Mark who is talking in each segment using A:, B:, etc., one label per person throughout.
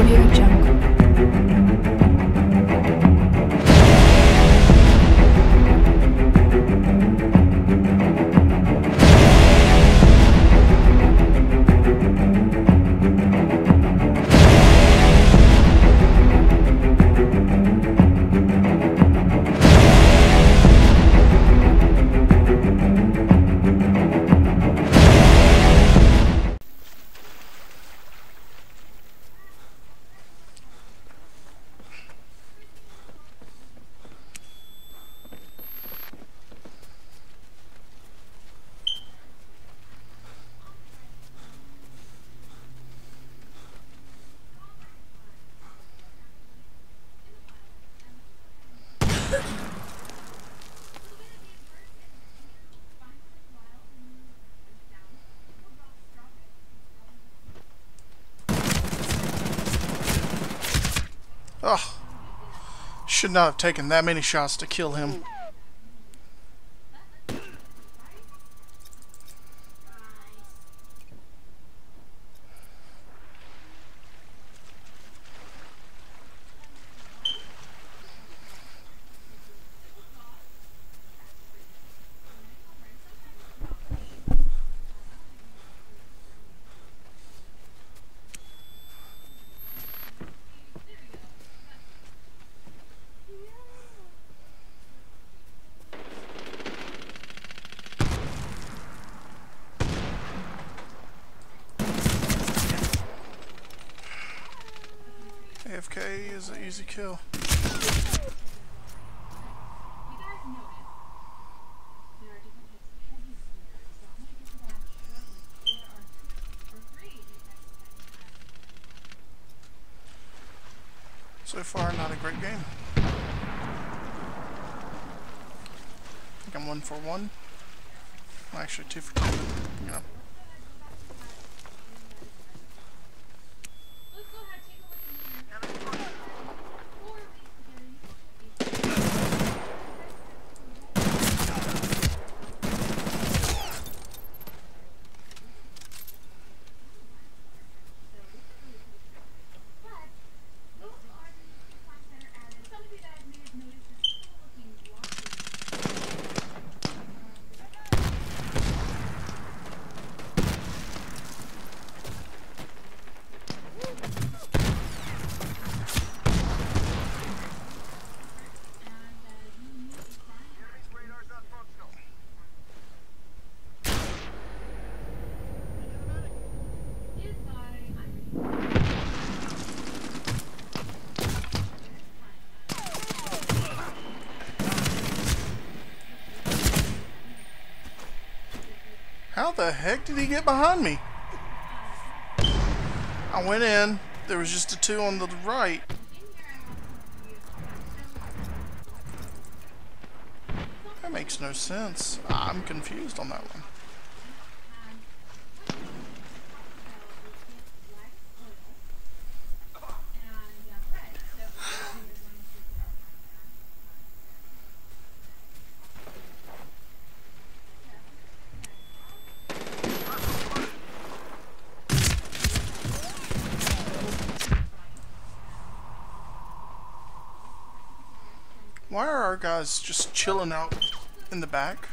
A: Audio Jungle.
B: Ugh. Should not have taken that many shots to kill him. AFK is an easy kill. So far, not a great game. I think I'm 1 for 1. Well, actually 2 for 2. You know. How the heck did he get behind me? I went in, there was just a 2 on the right. That makes no sense. I'm confused on that one. Why are our guys just chilling out in the back?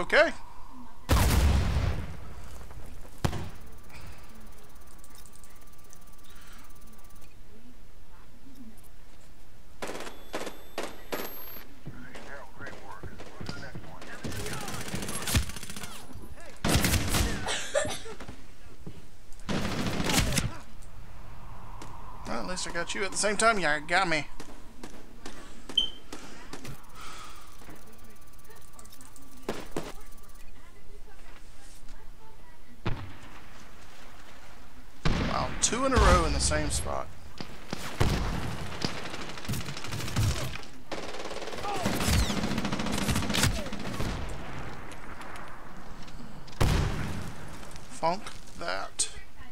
B: Okay. Well, at least I got you at the same time. Yeah, got me. Wow, 2 in a row in the same spot. Funk that.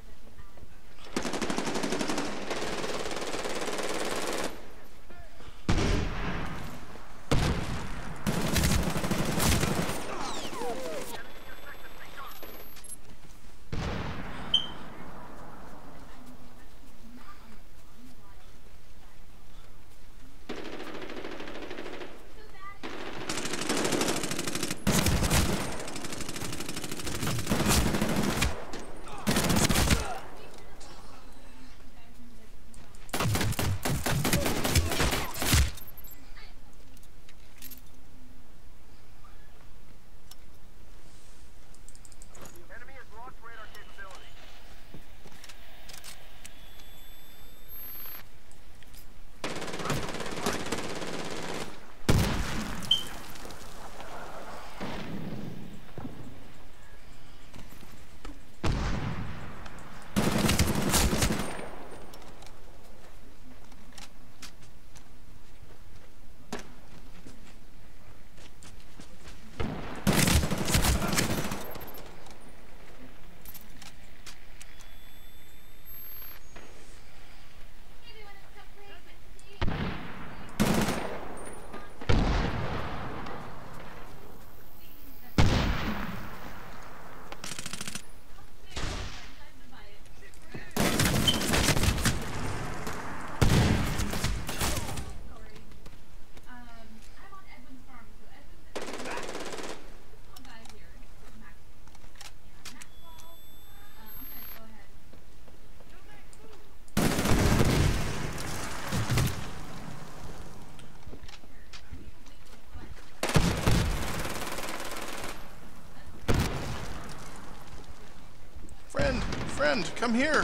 B: Friend, come here.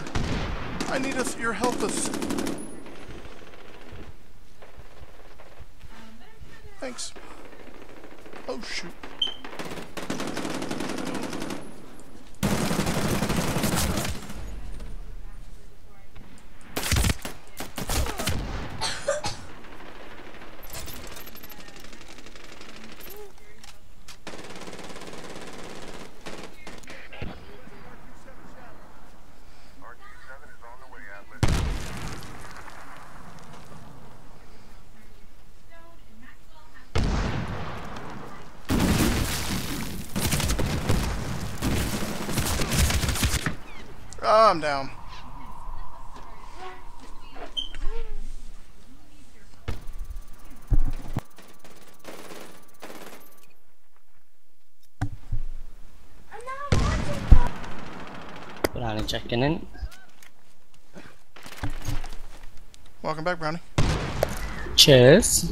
B: I need your help. Thanks. Oh, shoot. Oh, I'm down.
A: Brownie checking in.
B: Welcome back, Brownie.
A: Cheers.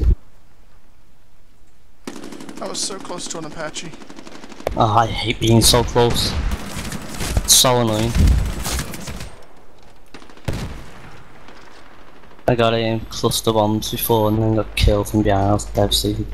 B: I was so close to an Apache.
A: Oh, I hate being so close. It's so annoying. I got in cluster bombs before and then got killed from behind. I was devastated.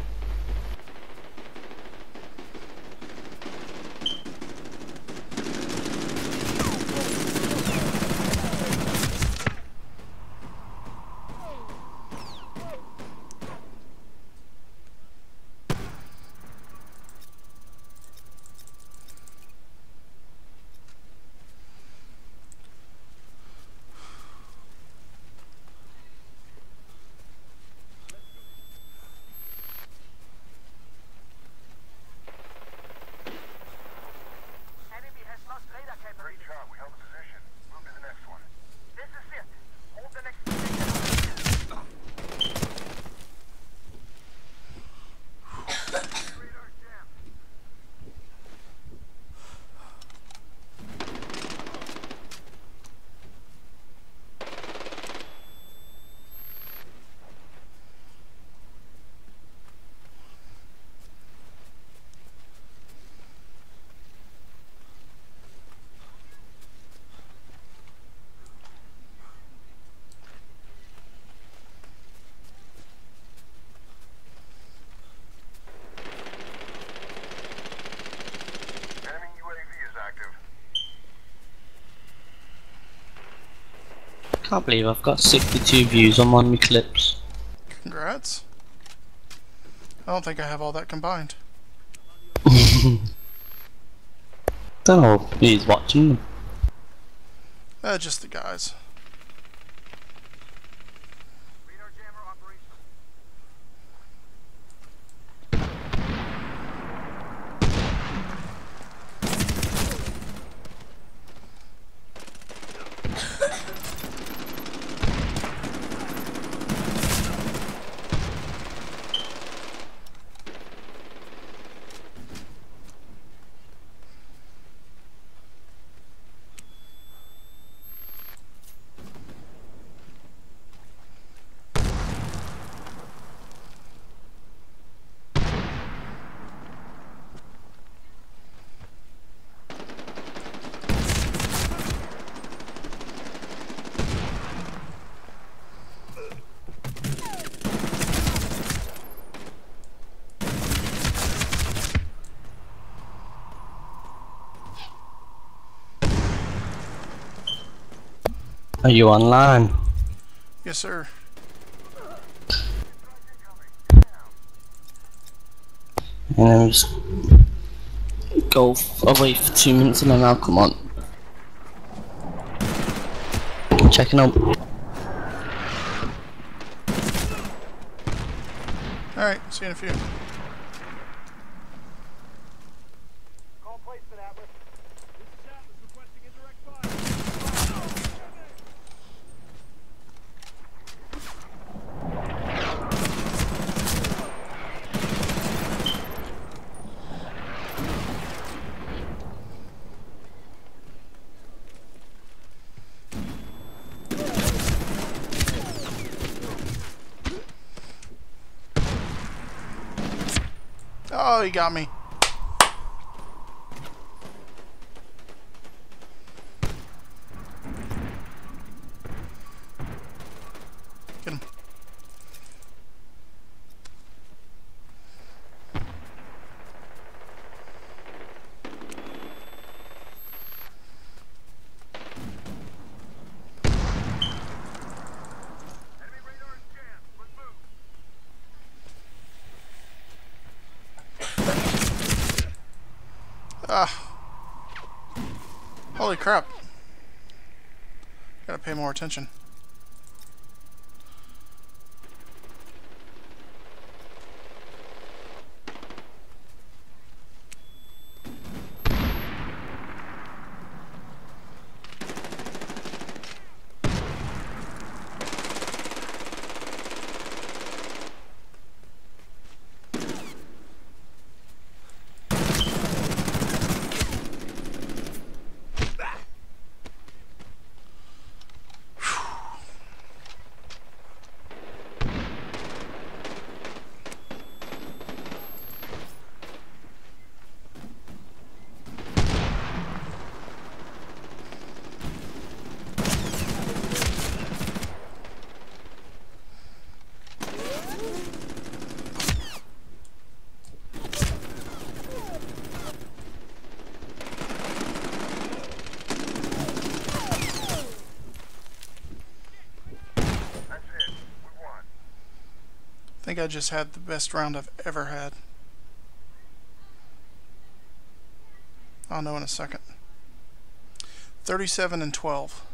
A: Can't believe I've got 62 views on one of my clips.
B: Congrats. I don't think I have all that combined.
A: Don't know who's watching them.
B: Just the guys.
A: Are you online?
B: Yes, sir.
A: And then just go away for 2 minutes and then I'll come on. Checking out.
B: Alright, see you in a few.
C: Call placement, Atlas. This is Atlas requesting indirect fire.
B: Oh, he got me. Get him.
C: Enemy radar is jammed. Let's move.
B: Ah. Holy crap. Gotta pay more attention. I think I just had the best round I've ever had. I'll know in a second. 37 and 12.